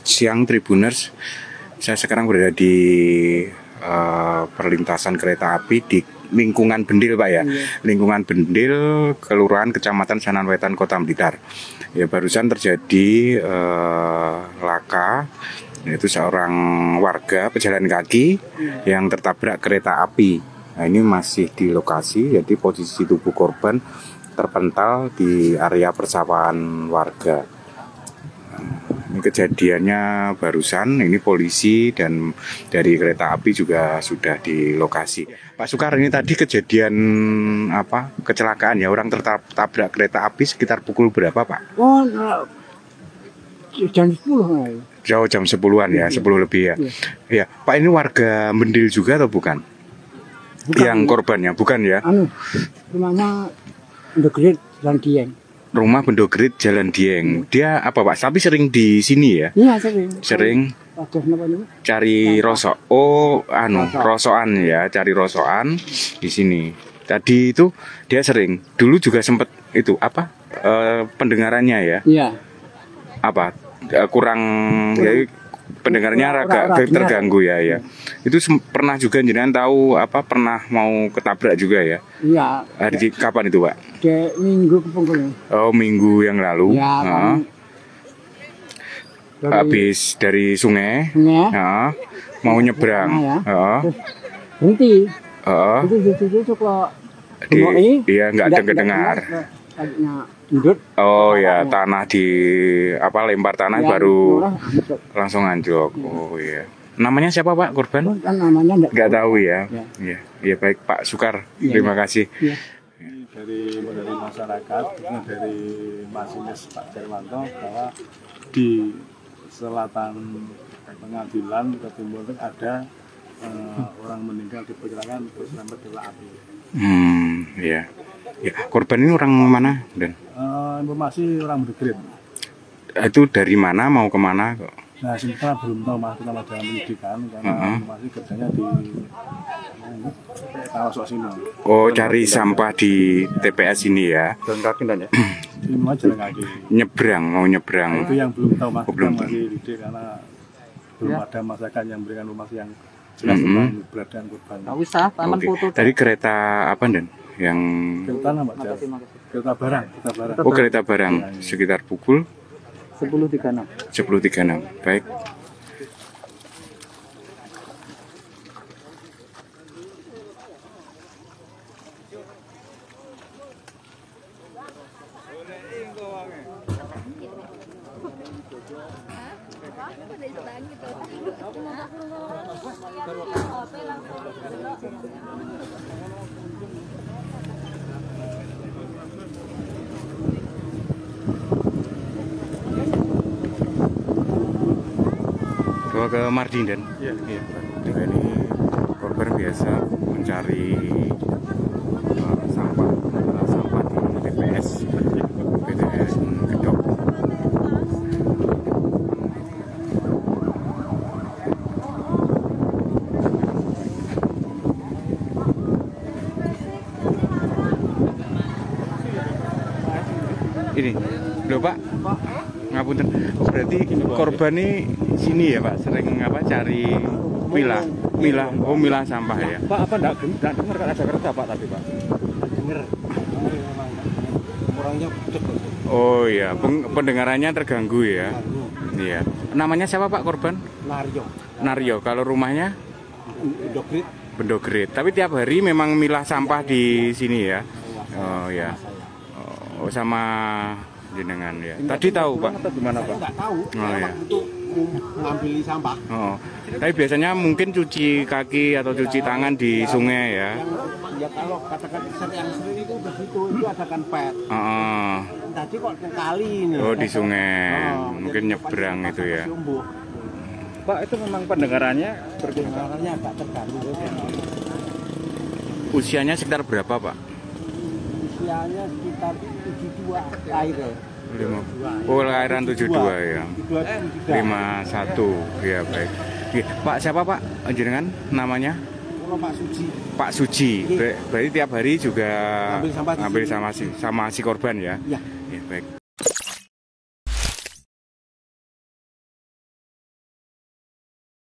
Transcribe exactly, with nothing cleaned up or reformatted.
siang Tribuners. Saya sekarang berada di uh, perlintasan kereta api di lingkungan Bendil, Pak ya. Iya. Lingkungan Bendil, Kelurahan Kecamatan Sananwetan, Kota Blitar. Ya, barusan terjadi uh, laka, yaitu seorang warga pejalan kaki yang tertabrak kereta api. Nah, ini masih di lokasi, jadi posisi tubuh korban terpental di area persawahan warga. Ini kejadiannya barusan, ini polisi dan dari kereta api juga sudah di lokasi. Pak Sukar, ini tadi kejadian apa kecelakaan ya, orang tertabrak kereta api sekitar pukul berapa, Pak? Oh, jam sepuluh. Jauh jam sepuluhan ya, sepuluh lebih ya. Ya. Ya, Pak, ini warga Bendil juga atau bukan? Bukan. Yang korbannya, bukan ya? Anu, rumahnya Bendogrit, Jalan Dieng. Rumah Bendogrit, Jalan Dieng. Dia apa, Pak? Tapi sering di sini ya? Iya, sering. Sering. Cari rosok. Oh, anu, rosokan ya, cari rosokan di sini. Tadi itu dia sering. Dulu juga sempat itu apa? E, pendengarannya ya? Iya. Apa? E, kurang, kurang. Ya, pendengarnya agak terganggu ya, ya. Itu pernah juga jenengan tahu apa pernah mau ketabrak juga ya? Iya. Hari kapan itu, Pak? Di minggu kepungkur. Oh, minggu yang lalu. Ya, nah. Dari, habis dari sungai, sungai. Nah, mau nyebrang. Ya. Nah. Berhenti. Oh. Itu itu kok. Di, iya nggak dengar-dengar. Oh ya, tanah di apa lempar tanah ya, baru langsung anjlok. Oh iya. Namanya siapa, Pak, korban? Namanya nggak tahu ya. Iya, ya, baik Pak Sukar. Ya, terima ya. kasih. Ya. Dari dari masyarakat, dari masinis Pak Jarwanto bahwa di selatan Pengadilan ke timur ada uh, orang meninggal di perjalanan terserempet bola api. Hmm, ya. Ya, korban ini orang mana, Dan? Uh, informasi orang Bendogrit. Itu dari mana mau kemana kok? Nah, sementara belum tahu, Mas, kita dalam penyidikan karena uh-huh. informasi kerjanya di Tawasok sini. Oh, cari sampah di T P S ini ya? Jalan kaki dan ya? Ini jalan kaki. Nyebrang, mau nyebrang. Nah, itu yang belum tahu, Mas. Oh, belum kita masih lidik karena belum ya. ada masyarakat yang memberikan informasi yang jelas mm-hmm. tentang keberadaan korban. Nggak usah, taman okay. foto. Tadi kereta apa, Dan? Yang kereta apa, kereta barang, kereta barang. Oh, kereta barang ya, ya. Sekitar pukul sepuluh tiga puluh enam. sepuluh tiga puluh enam. Baik. Bawa ke Mardin, Dan? Iya. Iya. Ini korban biasa mencari uh, sampah, uh, sampah di T P S P T S Gedok. Ini, loh Pak. Ngapunten. Oh, berarti korban ini sini ya, Pak, sering apa cari milah, milah, oh milah sampah ya. Pak, apa enggak enggak dengar ada kereta, Pak, tadi, Pak? Dengar. Orangnya pucet. Oh iya, pendengarannya terganggu ya. Iya. Namanya siapa, Pak, korban? Naryo. Naryo. Kalau rumahnya? Bendogrit. Bendogrit. Tapi tiap hari memang milah sampah di sini ya. Oh ya. Oh, sama jenengan ya. Tadi tahu, Pak? Gimana, Pak? Enggak tahu. Oh ya. Mengambil sampah. Oh. Tapi biasanya mungkin cuci kaki atau cuci tangan di ya, sungai ya. Ya kalau katakan yang sering itu begitu, itu adakan pet. Oh. Tadi kok ke kali ini. Oh, di sungai. Oh, mungkin nyebrang itu ya. Pak, itu memang pendengarannya pendengarannya agak terganggu. Usianya sekitar berapa, Pak? Usianya sekitar tujuh puluh dua lahir. Lima. Oh, lahiran tujuh puluh dua ya. lima puluh satu. Ya, baik. Ya, Pak, siapa, Pak? Jenengan namanya? Pak Suci. Pak Suci. Ber berarti tiap hari juga ngambil sampah ngambil sama si sama si korban ya? Iya. Ya, baik.